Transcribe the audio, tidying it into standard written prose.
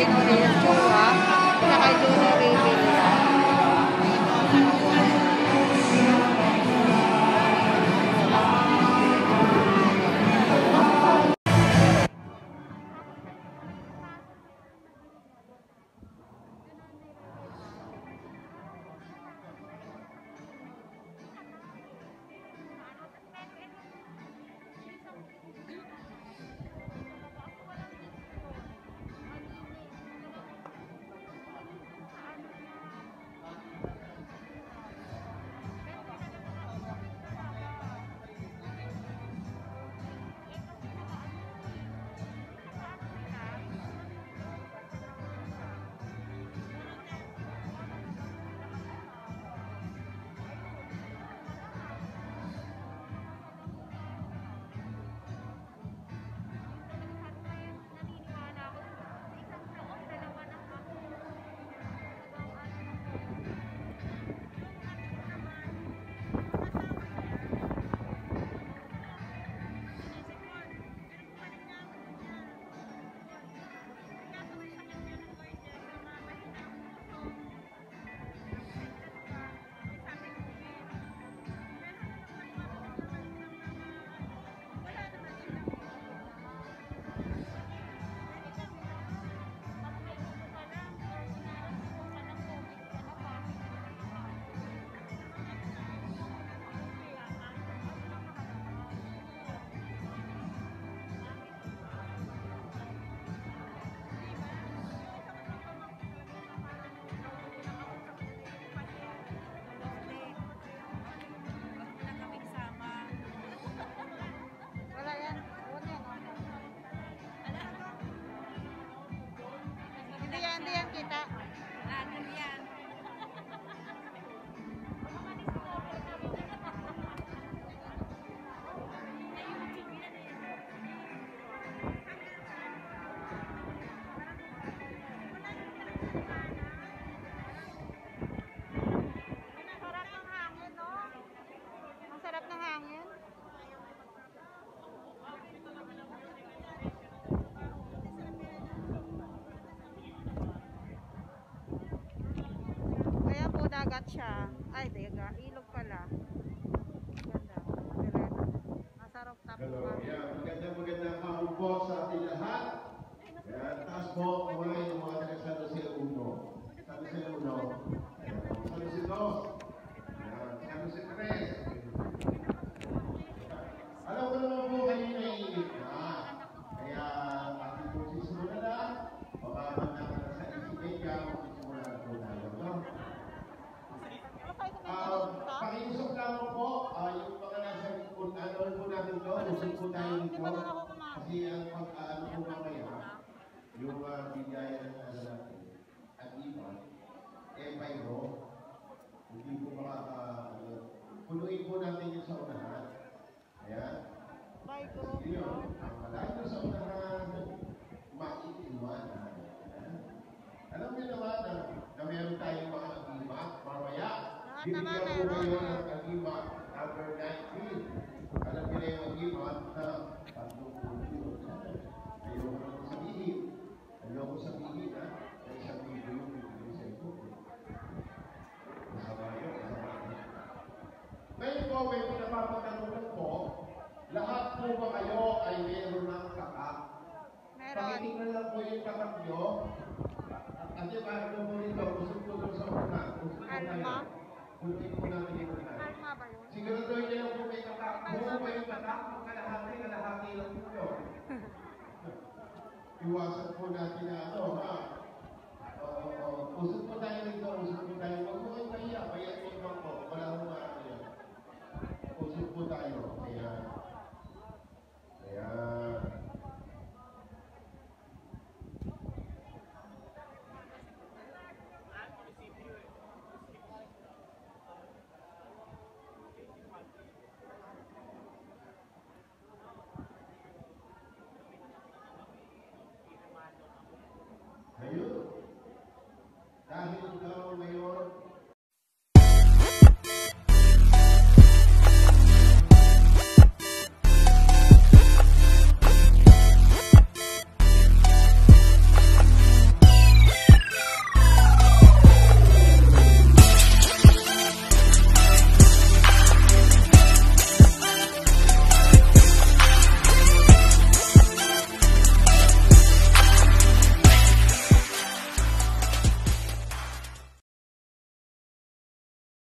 Dino Reyes Chua, saka Jolo Revilla. Hindi yan kita. Sarap ng hangin, no? Ang sarap ng hangin. Kaya po dagat siya. Ay, dagat. Ilog pala. Ganda. Masarap na po. Magandang hapon po sa ating lahat. Taas po kumain ng mga taga-San Jose 1. San Jose 1. San Jose 2. San Jose 3. Alam ko naman po kayo naiinit na. Kaya ating po sisimula na. Mababanda ka na sa isipin ka. Sisimula na po tayo. Pakiusap lang po. Yung mga nasa likod. Ano po natin ito? Usap po tayo dito. Kasi ang pag-ano po mamaya. Yung bigayan na natin at iba, mayro, hindi po punuin po natin yung sa unahan. Ayan. Yun, ang malayo sa unahan, maiiwanan. Alam niyo naman na meron tayong mga agima, mamaya, bibigyan po kayo ng agima number 19. Alam niyo na yung agima na tatlong puno. Ayoko sabihin, ha? Ay sabihin ko yung bibigay sa ito. Kasama yun, kasama yun. Ngayon po, may pinapapatanungan po, lahat po ba kayo ay meron ng kakak? Meron. Pakitingnan lang po yung kakak nyo. At yung ano po nito, usap po doon sa una. Alma? Kuntin po natin yung una. Alma ba yun? Siguraduhin niyo lang po may kakak. Buo ba yung kakak? Kalahati lang po yun. Iwasan po natin na ano, ha?